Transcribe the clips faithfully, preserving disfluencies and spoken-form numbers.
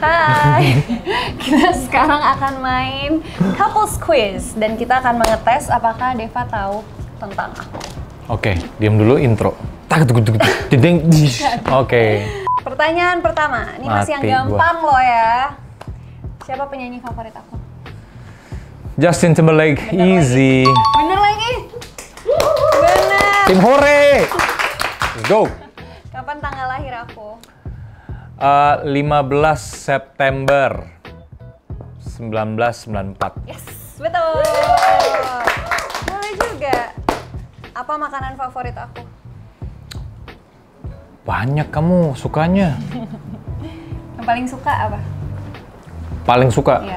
Hai, kita sekarang akan main couples quiz dan kita akan mengetes apakah Deva tahu tentang aku. Oke, diam dulu intro. Oke. Pertanyaan pertama, ini masih yang gampang loh ya. Siapa penyanyi favorit aku? Justin Timberlake, Bener easy. Lagi. Bener lagi. Bener. Tim Hore. Let's go. Kapan tanggal lahir aku? Uh, lima belas September seribu sembilan ratus sembilan puluh empat. Yes, betul. Boleh juga. Apa makanan favorit aku? Banyak kamu sukanya. Yang paling suka apa? Paling suka? Iya.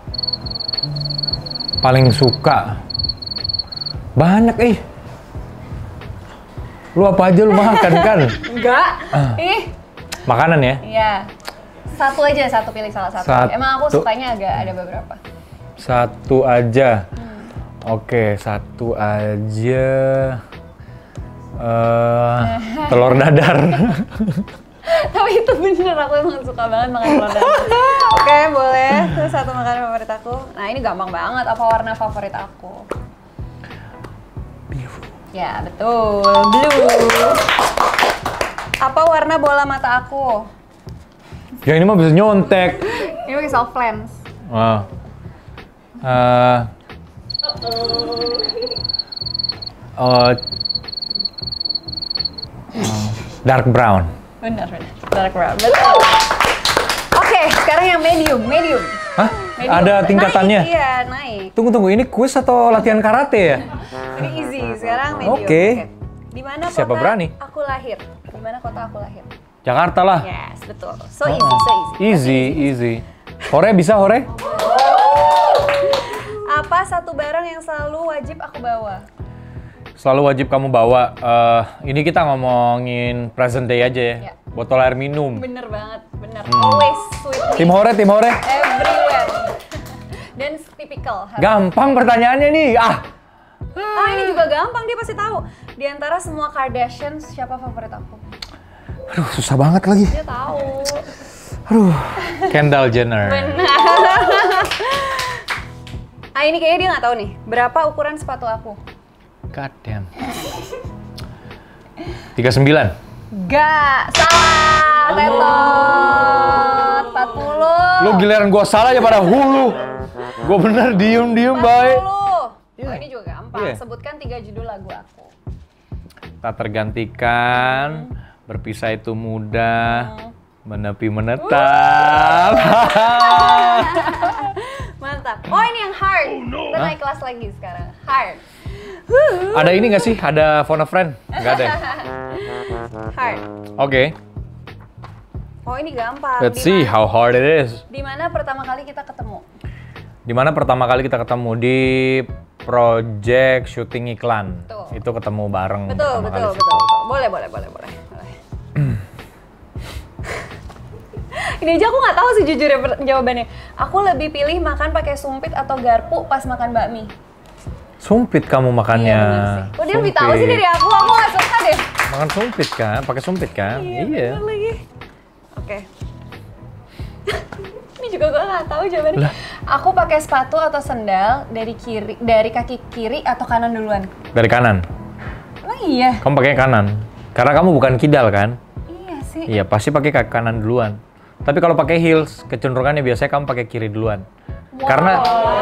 Paling suka? Banyak eh. Lu apa aja lu makan kan? Enggak. Ah. Ih. Makanan ya? Iya. Satu aja, satu pilih salah satu. Satu. Emang aku sukanya agak ada beberapa. Satu aja. Hmm. Oke, satu aja. Uh, telur dadar. Tapi itu bener, aku emang suka banget makan telur dadar. Oke, boleh. Terus satu makanan favorit aku. Nah, ini gampang banget. Apa warna favorit aku? Biru. Ya, betul. Blue. Apa warna bola mata aku? Ya ini mah bisa nyontek. Ini pakai soft lens. Oh. Uh, uh, dark brown. Benar, benar. Dark brown. Betul. Oke, sekarang yang medium, medium. Hah? Medium. Ada tingkatannya? Naik, iya, naik. Tunggu, tunggu. Ini quiz atau latihan karate ya? Ini easy, sekarang medium. Oke. Okay. Di mana Siapa kota berani? aku lahir? Di mana kota aku lahir? Jakarta lah. Yes, betul. So easy, so easy. Easy, easy. Hore bisa, Hore? Apa satu barang yang selalu wajib aku bawa? Selalu wajib kamu bawa. Uh, ini kita ngomongin present day aja ya. Ya. Botol air minum. Bener banget, bener. Hmm. Always with me. Tim Hore, tim Hore. Everywhere. Dan typical. Gampang pertanyaannya nih. Ah. Ah, ini juga gampang, dia pasti tahu. Di antara semua Kardashian, siapa favorit aku? Aduh, susah banget lagi. Dia tahu. Aduh, Kendall Jenner. Benar. Ah, ini kayaknya dia nggak tahu nih. Berapa ukuran sepatu aku? God damn. tiga puluh sembilan. Gak, salah. Tetot. empat puluh. Lu giliran gua salah aja pada hulu. Gua bener diem-diem baik. Oh, ini juga gampang. Yeah. Sebutkan tiga judul lagu aku. Tak tergantikan, hmm. berpisah itu mudah, hmm. menepi menetap. Mantap. Oh, ini yang hard. Oh, no. Kita naik kelas lagi sekarang. Hard. Ada ini nggak sih? Ada phone a friend? Nggak ada. Hard. Oke. Okay. Oh, ini gampang. Let's see how hard it is. Di mana pertama kali kita ketemu? Di mana pertama kali kita ketemu? Di project syuting iklan. Betul. Itu ketemu bareng. Betul, betul, betul, betul, betul. Boleh, boleh, boleh, boleh. boleh. Ini aja aku nggak tahu sih jujur ya jawabannya. Aku lebih pilih makan pakai sumpit atau garpu pas makan bakmi. Sumpit kamu makannya. Iya, bener sih. Kok dia lebih tahu sih dari aku? Aku nggak suka deh. Makan sumpit kan? Pakai sumpit kan? Iya. Iya. Bener lagi. Oke. Ini juga gue nggak tahu jawabannya. Lah. Aku pakai sepatu atau sendal dari kiri, dari kaki kiri atau kanan duluan? Dari kanan. Oh iya. Kamu pakai kanan. Karena kamu bukan kidal kan? Iya sih. Iya, pasti pakai kaki kanan duluan. Tapi kalau pakai heels, kecenderungannya biasanya kamu pakai kiri duluan. Wow. Karena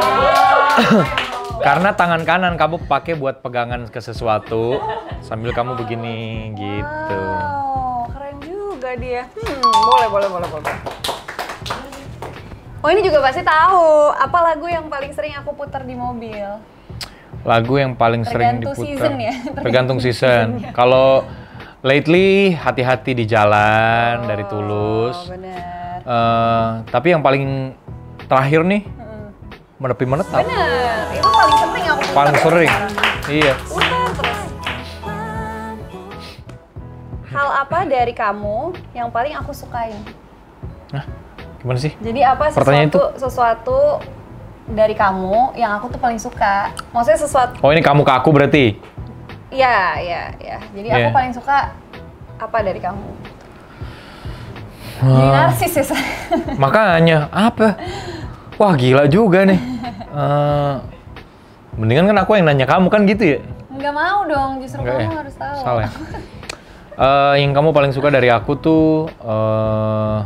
karena tangan kanan kamu pakai buat pegangan ke sesuatu sambil kamu begini gitu. Wow, keren juga dia. Hmm, boleh, boleh, boleh, boleh. Oh, ini juga pasti tahu. Apa lagu yang paling sering aku putar di mobil? Lagu yang paling sering Tergantung diputar. season ya. Tergantung season. Kalau lately hati-hati di jalan oh, dari Tulus. Bener. Uh, tapi yang paling terakhir nih hmm. menepi menetap. Bener. Itu paling sering aku putar. Paling sering. Iya. Putar terus. Hal apa dari kamu yang paling aku sukain? Hah? Gimana sih? Jadi apa sesuatu sesuatu dari kamu yang aku tuh paling suka? Maksudnya sesuatu. Oh, ini kamu ke aku berarti? Iya, iya, iya. Jadi yeah. aku paling suka apa dari kamu? Jadi narsis ya saya. Makanya, apa? Wah gila juga nih. Uh, mendingan kan aku yang nanya kamu kan gitu ya? Nggak mau dong, justru Nggak kamu ya? harus tahu. Salah ya? Uh, yang kamu paling suka dari aku tuh uh,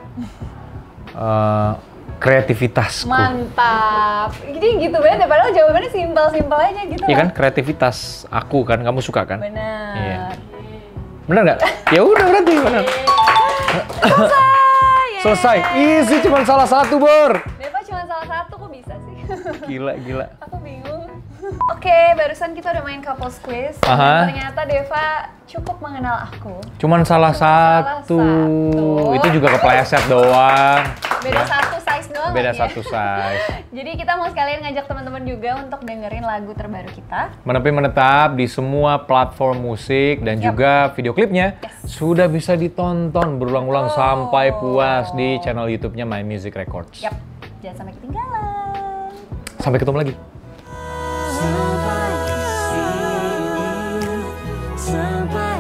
uh, kreativitasku. Mantap. Jadi gitu banget ya, padahal jawabannya simpel-simpel aja gitu. Iya kan, kreativitas aku kan, kamu suka kan? Benar. Iya. Bener nggak? Ya udah berarti bener. Selesai. Selesai. Easy, cuma salah satu, Bor. Deva cuma salah satu, kok bisa sih? Gila, gila. Aku bingung. Oke, barusan kita udah main couples quiz. Aha. Dan ternyata Deva cukup mengenal aku. Cuman salah Cuma salah satu. satu. Itu juga kepleset doang. Beda Ya. satu size doang. Beda lagi ya. satu size. Jadi kita mau sekalian ngajak teman-teman juga untuk dengerin lagu terbaru kita. Menepi menetap di semua platform musik dan Yap. juga video klipnya Yes. sudah bisa ditonton berulang-ulang Oh. sampai puas di channel YouTube-nya My Music Records. Yap, jangan sampai ketinggalan. Sampai ketemu lagi. Sampai di sini, sampai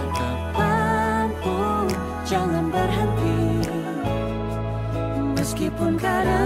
kapanpun jangan berhenti. Meskipun kadang